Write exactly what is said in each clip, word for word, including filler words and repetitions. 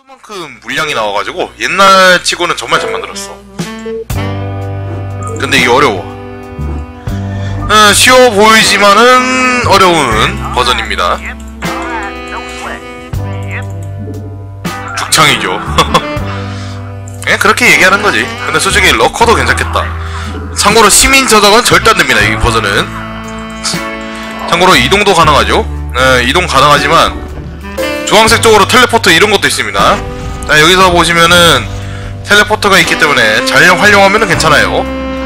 만큼 물량이 나와가지고 옛날 치고는 정말 잘 만들었어. 근데 이게 어려워. 어, 쉬워 보이지만은 어려운 버전입니다. 죽창이죠. 예, 그렇게 얘기하는 거지. 근데 솔직히 러커도 괜찮겠다. 참고로 시민 저작은 절대 안 됩니다, 이 버전은. 참고로 이동도 가능하죠. 예, 이동 가능하지만 주황색 쪽으로 텔레포트 이런 것도 있습니다. 자, 여기서 보시면은 텔레포트가 있기 때문에 잘 활용하면은 괜찮아요.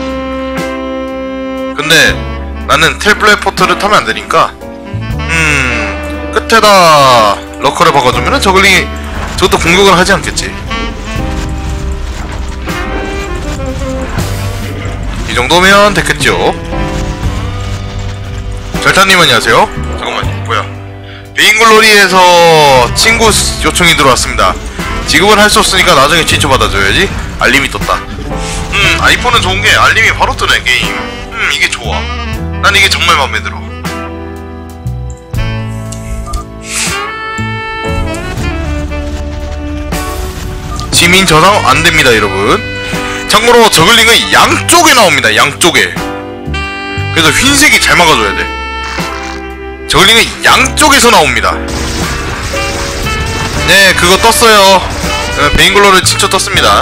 근데 나는 텔레포트를 타면 안 되니까 음 끝에다 러커를 박아주면은 저글링이 저것도 공격을 하지 않겠지. 이 정도면 됐겠죠. 절타님 안녕하세요. 잠깐만요. 뭐야? 베인글로리에서 친구 요청이 들어왔습니다. 지급은 할 수 없으니까 나중에 친추 받아줘야지. 알림이 떴다. 음 아이폰은 좋은게 알림이 바로 뜨네 게임. 음 이게 좋아. 난 이게 정말 마음에 들어. 시민 저장 안됩니다 여러분. 참고로 저글링은 양쪽에 나옵니다. 양쪽에. 그래서 흰색이 잘 막아줘야 돼. 저글링은 양쪽에서 나옵니다. 네 그거 떴어요. 네, 베인글로를 직접 떴습니다.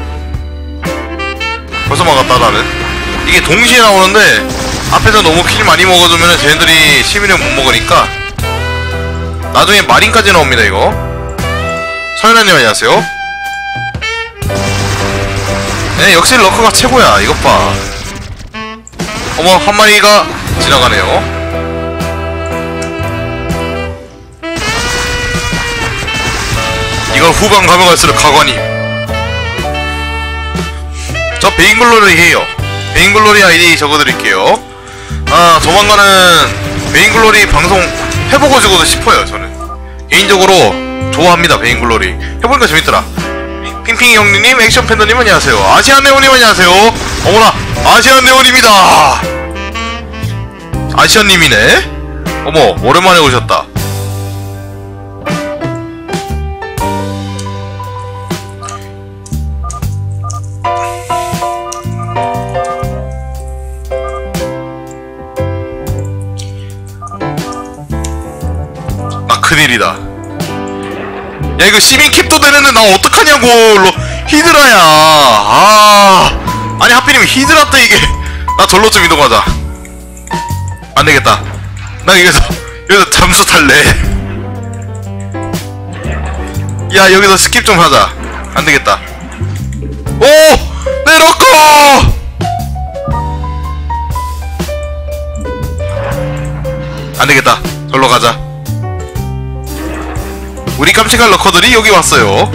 벌써 막았다 나는. 이게 동시에 나오는데 앞에서 너무 킬 많이 먹어주면 쟤네들이 시민을 못 먹으니까 나중에 마린까지 나옵니다 이거. 서연아님 안녕하세요. 네 역시 러커가 최고야. 이것 봐. 어머 한 마리가 지나가네요. 이걸 후반 가면 갈수록 가관이. 저 베인글로리 해요. 베인글로리 아이디 적어드릴게요. 아 조만간은 베인글로리 방송 해보고 싶어도 싶어요. 저는 개인적으로 좋아합니다. 베인글로리 해보니까 재밌더라. 핑핑이 형님, 액션 팬더님 안녕하세요. 아시안 네오님 안녕하세요. 어머나 아시안 네오님이다. 아시안님이네. 어머 오랜만에 오셨다. 큰일이다. 야 이거 시민 캡도 되는데 나 어떡하냐고. 히드라야. 아 아니 하필이면 히드라 때 이게. 나 절로 좀 이동하자. 안되겠다. 나 여기서 여기서 잠수 탈래. 야 여기서 스킵 좀 하자. 안되겠다. 오! 내 러커! 안되겠다. 절로 가자. 우리 깜찍한 러커들이 여기 왔어요.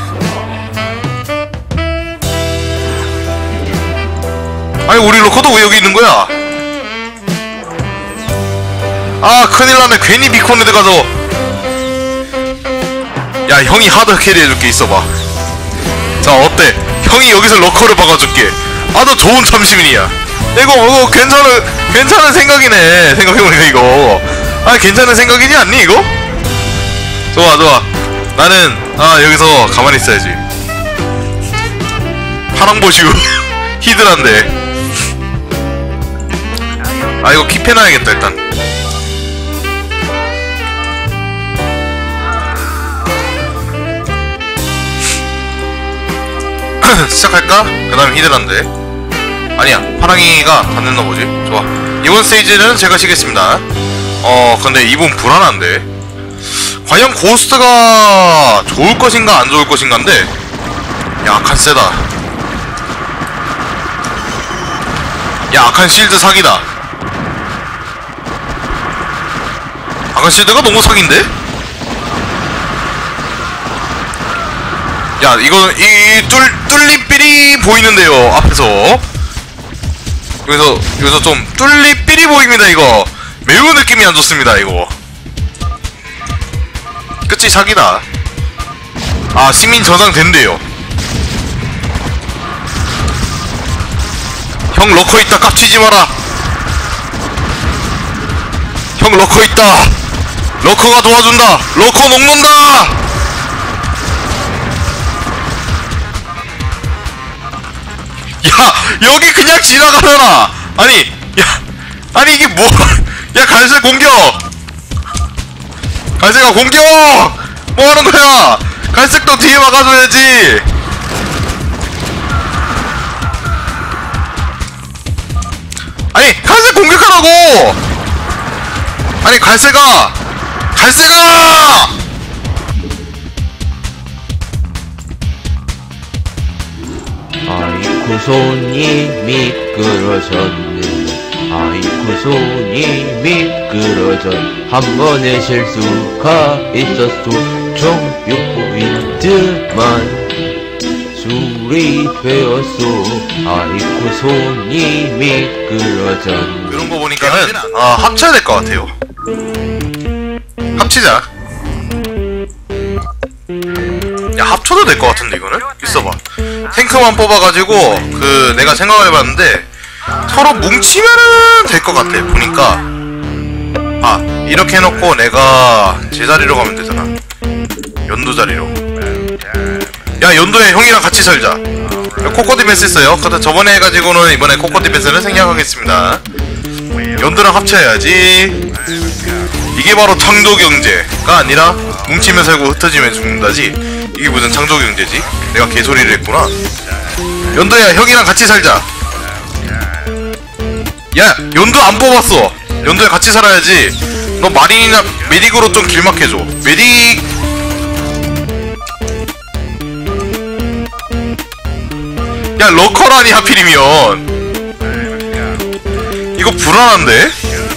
아니 우리 러커도 왜 여기 있는 거야? 아 큰일나네. 괜히 비콘에드 가서. 야 형이 하드 캐리 해줄게. 있어봐. 자 어때? 형이 여기서 러커를 박아줄게. 아주 좋은 참시민이야. 이거 이거 괜찮은 괜찮은 생각이네. 생각해보니까 이거 아 괜찮은 생각이지 않니 이거? 좋아 좋아. 나는 아 여기서 가만히 있어야지. 파랑보슈 히드란데. 아 이거 킵해놔야겠다 일단. 시작할까? 그 다음 히드란데. 아니야 파랑이가 갔는나 보지. 좋아. 이번 스테이지는 제가 쉬겠습니다. 어 근데 이분 불안한데. 과연 고스트가 좋을 것인가 안 좋을 것인가인데. 야 아칸 세다. 야 아칸 실드 사기다. 아칸 실드가 너무 사기인데? 야 이거는 이 뚫, 뚫리삐리 보이는데요 앞에서. 여기서 여기서 좀 뚫리삐리 보입니다 이거. 매우 느낌이 안 좋습니다 이거. 끝이 사기다. 아 시민 저장 된대요. 형 러커 있다. 깝치지 마라. 형 러커 있다. 러커가 도와준다. 러커 녹는다. 여기 그냥 지나가잖아. 아니 야 아니 이게 뭐 야 갈색 공격. 갈색아 공격. 뭐 하는 거야. 갈색도 뒤에 막아줘야지. 아니 갈색 공격하라고. 아니 갈색아 갈색아. 아이쿠 손이 미끄러졌네. 아이쿠 손이 미끄러져. 한 번의 실수가 있었어. 총 육 포인트만 수리되었어. 아이쿠 손이 미끄러져. 이런 거 보니까는 아 합쳐야 될 것 같아요. 합치자. 야 합쳐도 될 것 같은데 이거는? 있어봐. 탱크만 뽑아가지고 그 내가 생각을 해봤는데 서로 뭉치면은 될 것 같아. 보니까 아 이렇게 해놓고 내가 제자리로 가면 되잖아. 연두 자리로. 야 연두에 형이랑 같이 살자. 코코디 베스 있어요. 근데 저번에 해가지고는 이번에 코코디 베스는 생략하겠습니다. 연두랑 합쳐야지. 이게 바로 창조경제가 아니라 뭉치면 살고 흩어지면 죽는다지. 이게 무슨 창조경제지? 내가 개소리를 했구나. 연두야 형이랑 같이 살자. 야 연두 안 뽑았어. 연두야 같이 살아야지. 너 마린이나 메딕으로 좀 길막해줘. 메딕 야 러커라니 하필이면. 이거 불안한데?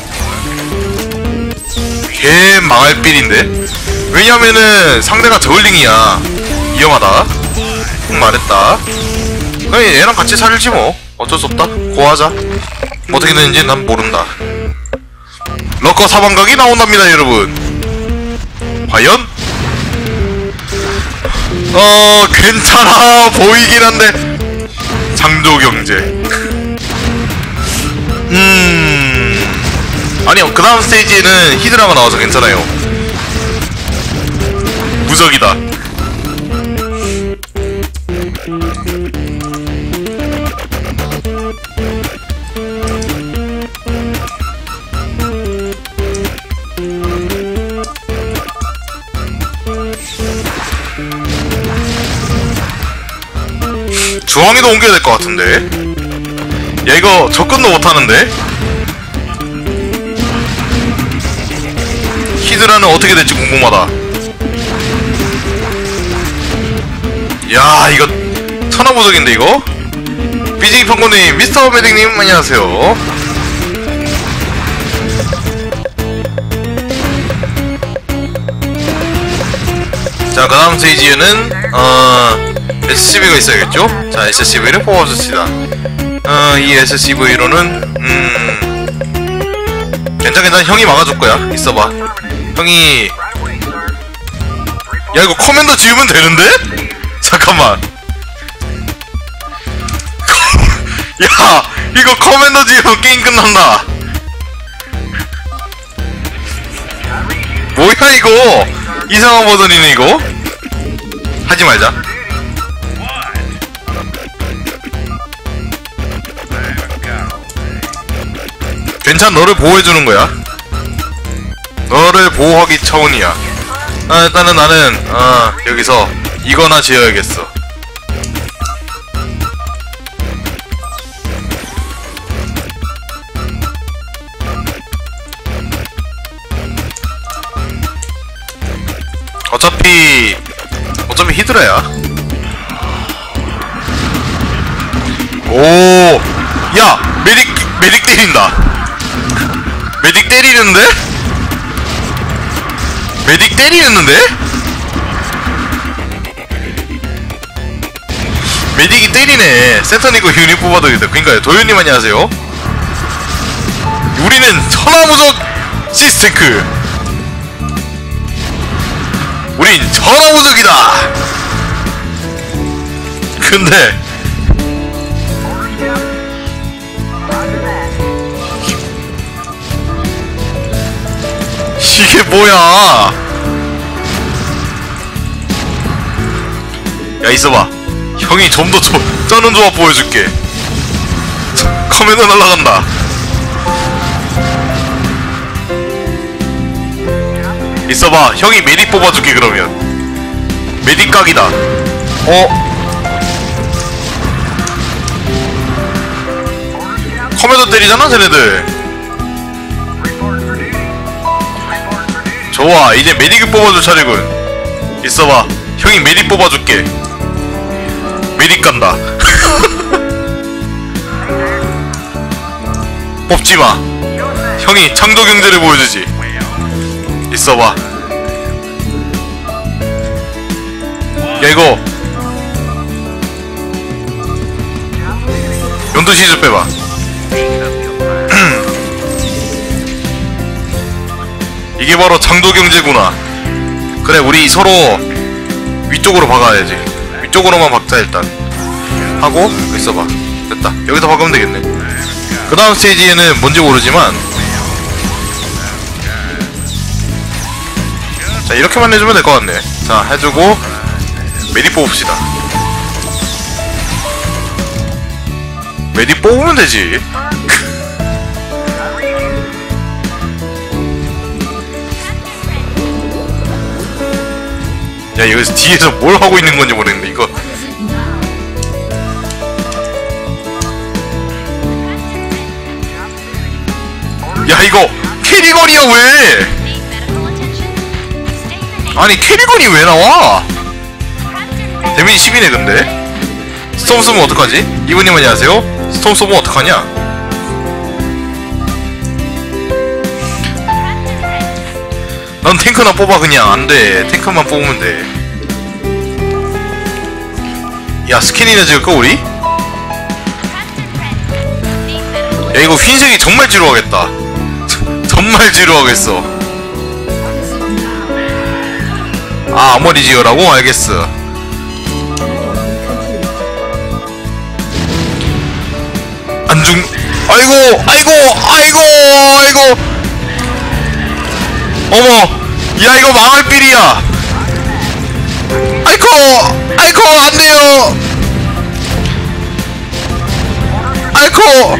개 망할 빌인데? 왜냐면은 상대가 저울링이야. 위험하다. 응 말했다. 그냥 얘랑 같이 살지 뭐. 어쩔 수 없다. 고하자. 어떻게 되는지 난 모른다. 러커 사방각이 나온답니다 여러분. 과연? 어 괜찮아 보이긴 한데 창조경제. 음 아니요 그 다음 스테이지에는 히드라가 나와서 괜찮아요. 무적이다. 중앙에도 옮겨야 될 것 같은데. 야 이거 접근도 못하는데. 히드라는 어떻게 될지 궁금하다. 야 이거 천하무적인데 이거. 비지기 평론님 미스터 메딕님 안녕하세요. 자 그 다음 스테이지에는 어 에스씨브이가 있어야겠죠? 자 에스씨브이를 뽑아줍시다. 어 이 에스씨브이로는 음 괜찮 괜찮 형이 막아줄 거야. 있어봐. 형이 야 이거 커맨더 지우면 되는데? 잠깐만. 야 이거 커맨더 지우면 게임 끝난다. 뭐야 이거 이상한 버전이네 이거. 하지 말자. 괜찮 너를 보호해주는 거야. 너를 보호하기 차원이야. 아 일단은 나는 아 여기서 이거나 지어야겠어. 어차피 어차피 히드라야. 오, 야 메딕 메딕 때린다. 메딕 때리는데? 메딕 때리는데? 메딕이 때리네. 센터니고 유닛 뽑아도 되겠다. 그니까요. 도현님 안녕하세요. 우리는 천하무적 시스테크. 우린 천하무적이다. 근데 이게 뭐야? 야 있어봐. 형이 좀 더 쩌는 조합 보여줄게. 커맨더 날라간다. 있어봐. 형이 메딕 뽑아줄게 그러면. 메딕 각이다. 어? 커맨더 때리잖아 쟤네들. 좋아. 이제 메딕을 뽑아줄 차례군. 있어봐. 형이 메딕 뽑아줄게. 메딕 간다. 뽑지마. 형이 창조경제를 보여주지. 있어봐. 야 이거 연두 시즈 빼봐. 이게 바로 창조경제구나. 그래 우리 서로 위쪽으로 박아야지. 위쪽으로만 박자 일단 하고. 있어봐. 됐다. 여기서 박으면 되겠네. 그 다음 스테이지에는 뭔지 모르지만 자 이렇게만 해주면 될 것 같네. 자 해주고 메딕 뽑읍시다. 메딕 뽑으면 되지. 야 이거 뒤에서 뭘 하고 있는 건지 모르겠는데 이거. 야 이거 캐리건이야 왜? 아니 캐리건이 왜 나와? 데미지 십이네 근데. 스톰 쏘면 어떡하지? 이분님 안녕하세요. 스톰 쏘면 어떡하냐? 넌 탱크나 뽑아 그냥. 안돼. 탱크만 뽑으면 돼. 야 스킨이나 찍을까 우리? 야 이거 흰색이 정말 지루하겠다. 정말 지루하겠어. 아 아머리 지어라고? 알겠어. 안중. 아이고 아이고 아이고 아이고. 어머 야 이거 망할 삘이야. 아이고 아이고 안돼요. 아이고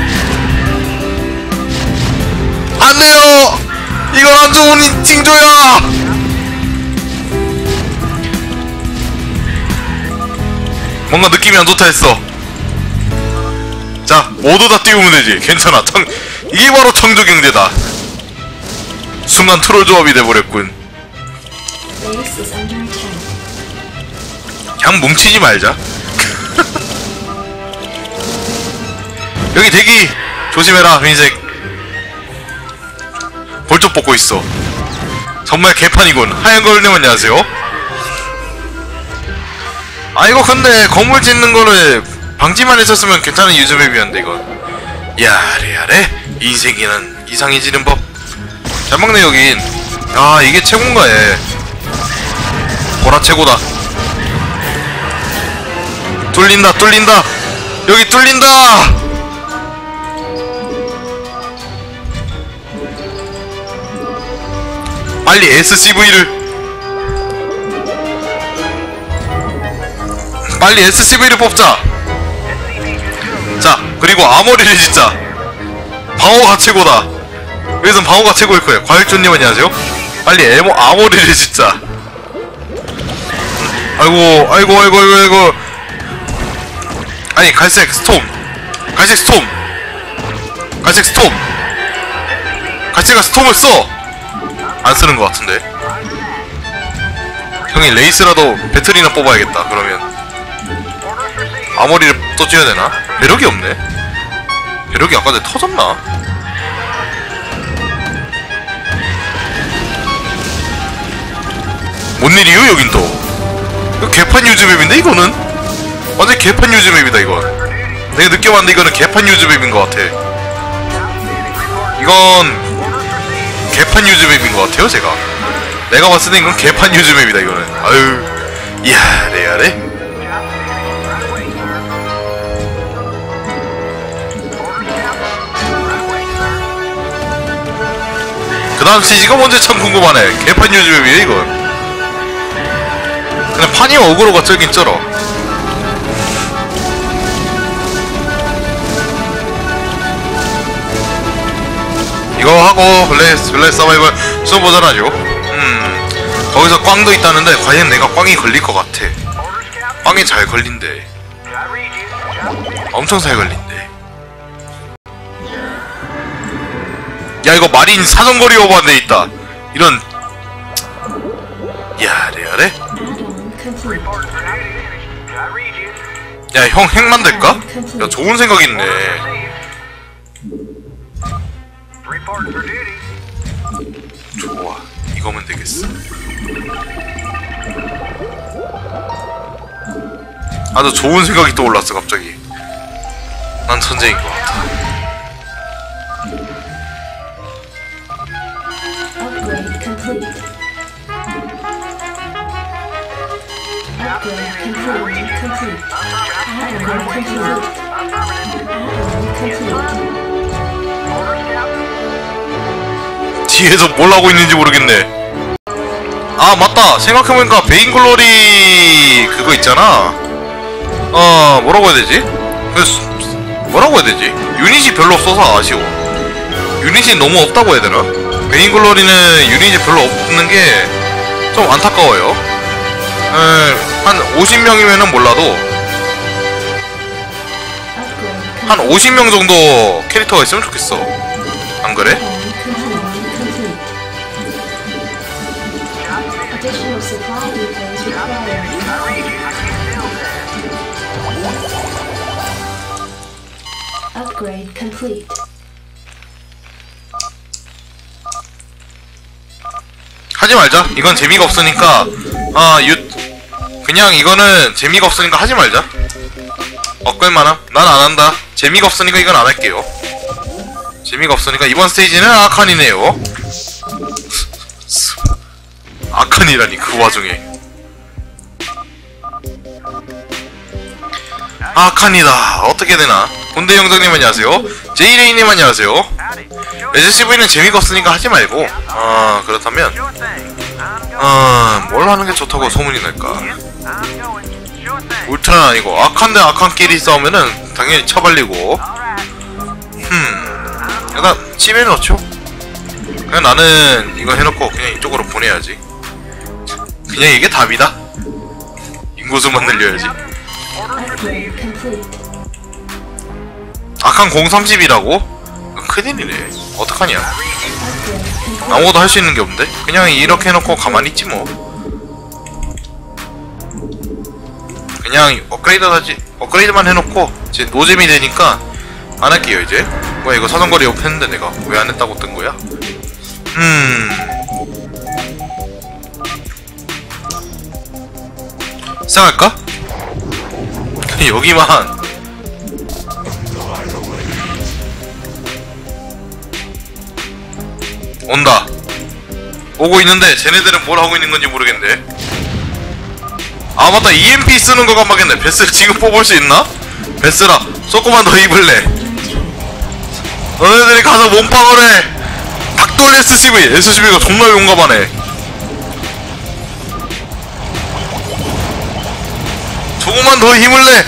안돼요. 이건 안 좋은 징조야. 뭔가 느낌이 안 좋다 했어. 자 모두 다 띄우면 되지. 괜찮아. 청... 이게 바로 창조경제다. 순간 트롤 조합이 돼버렸군. 그냥 뭉치지 말자. 여기 대기 조심해라 흰색. 볼쪽 뽑고 있어. 정말 개판이군. 하얀 걸님 안녕하세요. 아 이거 근데 건물 짓는 거를 방지만 했었으면 괜찮은 유즈맵이었는데 이거. 야래야래 인생이란 이상해지는 법. 잘 먹네 여긴. 아 이게 최고인가 해. 보라 최고다. 뚫린다 뚫린다. 여기 뚫린다. 빨리 에스씨브이를 빨리 에스씨브이를 뽑자. 자 그리고 아머리를 짓자. 방어가 최고다. 여기선 방어가 최고일 거예요. 과일존님 안녕하세요. 빨리 에모 아머리를 짓자. 아이고 아이고 아이고 아이고 아이고. 아니 갈색 스톰. 갈색 스톰. 갈색 스톰. 갈색가 스톰을 써. 안 쓰는 것 같은데. 형이 레이스라도 배틀이나 뽑아야겠다. 그러면 아머리를 또 쥐어야 되나? 배럭이 없네. 배럭이 아까 전에 터졌나? 뭔 일이요 여긴 또? 이거 개판 유즈맵인데 이거는? 완전 개판 유즈맵이다 이건. 내가 느껴봤는데 이거는 개판 유즈맵인 것 같아. 이건 개판 유즈맵인 것 같아요 제가. 내가 봤을 때 이건 개판 유즈맵이다 이거는. 아유 야래야래. 그 다음 씨지가 뭔지 참 궁금하네. 개판 유즈맵이에요 이건. 그냥 판이 어그로가 쩔긴 쩔어. 이거 하고 블레스 블레스 서바이벌 써보잖아요. 음 거기서 꽝도 있다는데 과연 내가 꽝이 걸릴 것 같아. 꽝이 잘 걸린대. 엄청 잘 걸린대. 야 이거 마린 사정거리 오버돼 있다. 이런. 야 레알해? 야 형 핵 만들까? 야 좋은 생각 있네. 좋아 이거면 되겠어. 아주 좋은 생각이 떠올랐어 갑자기. 난 천재인 것 같아. Upgrade complete. Upgrade complete. Complete. Add-on complete. Add-on complete. 뒤에서 뭘 하고 있는지 모르겠네. 아 맞다 생각해보니까 베인글로리 그거 있잖아. 어 뭐라고 해야 되지? 그 뭐라고 해야 되지? 유닛이 별로 없어서 아쉬워. 유닛이 너무 없다고 해야 되나? 베인글로리는 유닛이 별로 없는 게 좀 안타까워요. 에, 한 오십 명이면은 몰라도 한 오십 명 정도 캐릭터가 있으면 좋겠어. 안 그래? Additional supply depots required. Upgrade complete. 하지 말자. 이건 재미가 없으니까 아 유 그냥 이거는 재미가 없으니까 하지 말자. 엇갈만함. 난 안 한다. 재미가 없으니까 이건 안 할게요. 재미가 없으니까 이번 스테이지는 아칸이네요. 아칸이라니 그 와중에. 아칸이다. 어떻게 되나. 본대 영장님 안녕하세요. 제이레이님 안녕하세요. 에스씨브이는 재미가 없으니까 하지 말고 아 그렇다면 아 뭘 하는 게 좋다고 소문이 날까. 울트라는 아니고 아칸 대 아칸끼리 싸우면은 당연히 처발리고 흠 일단 찜해 넣죠. 그냥 나는 이거 해놓고 그냥 이쪽으로 보내야지. 그냥 이게 답이다. 인구수만 늘려야지. Upgrade complete. 아칸 공삼십이라고? 큰일이네. 어떡하냐. Upgrade complete. 아무것도 할 수 있는 게 없는데? 그냥 이렇게 해놓고 가만히 있지 뭐. 그냥 업그레이드 하지. 업그레이드만 해놓고 이제 노잼이 되니까 안 할게요 이제. 뭐야 이거 사정거리 업 했는데 내가 왜 안 했다고 뜬 거야? 음 시작할까? 여기만 온다. 오고 있는데 쟤네들은 뭘 하고 있는 건지 모르겠는데. 아 맞다 이엠피 쓰는 거 깜빡했네. 베스 지금 뽑을 수 있나? 베스라 조금만 더 입을래. 너네들이 가서 몸빵을 해. 닭돌 에스씨브이. 에스씨브이가 존나 용감하네. 조금만 더 힘을 내.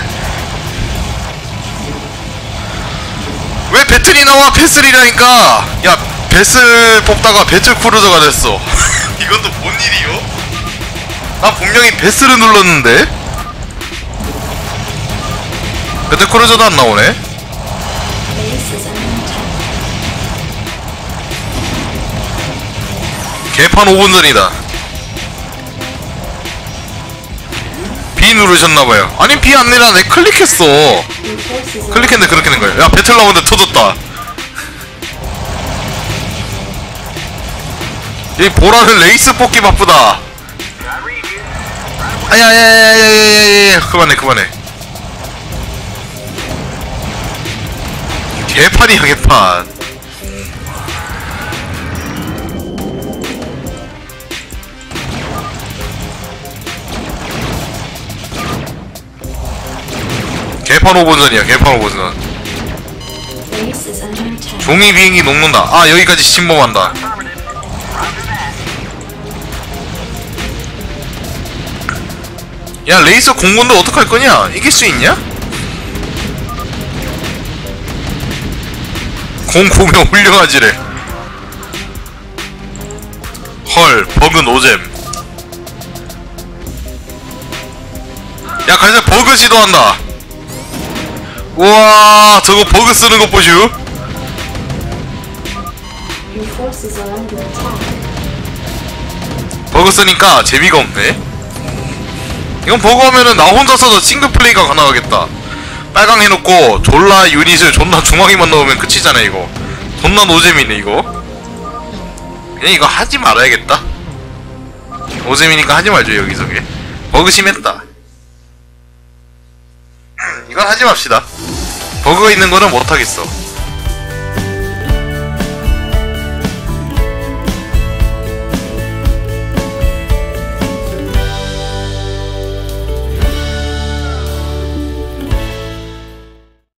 왜 배틀이 나와? 배슬이라니까. 야 배슬 뽑다가 배틀 크루저가 됐어. 이건 또 뭔 일이요? 나 분명히 배슬을 눌렀는데 배틀 크루저도 안 나오네. Base is under attack. 개판 오 분 전이다. B 누르셨나봐요. 아니 B 안 내라. 내 클릭했어. Your forces are 클릭했는데 그렇게 된 거야. 야 배틀 나오는데 터졌다. 이 보라는 레이스 뽑기 바쁘다. 아야야야야야야야 그만해 그만해. 개판이야 개판. 개판 오 분 전이야 개판 오 분 전. base is under attack. 종이 비행기 녹는다. 아 여기까지 침범한다. 야 레이서 공군도 어떡할 거냐? 이길 수 있냐? 공 보면 훌륭하지래. 헐, 버그 노잼. 야, 갈색 버그 시도한다. 우와, 저거 버그 쓰는 것 보슈. Your forces are under attack. 버그 쓰니까 재미가 없네. 이건 버그 하면은 나 혼자서도 싱글 플레이가 가능하겠다. 빨강 해놓고 졸라 유닛을 존나 중앙에만 넣으면 끝이잖아 이거. 존나 노잼이네 이거. 그냥 이거 하지 말아야겠다. 노잼이니까 하지 말죠 여기서. 게 버그 심했다. 이건 하지 맙시다. 버그가 있는 거는 못하겠어.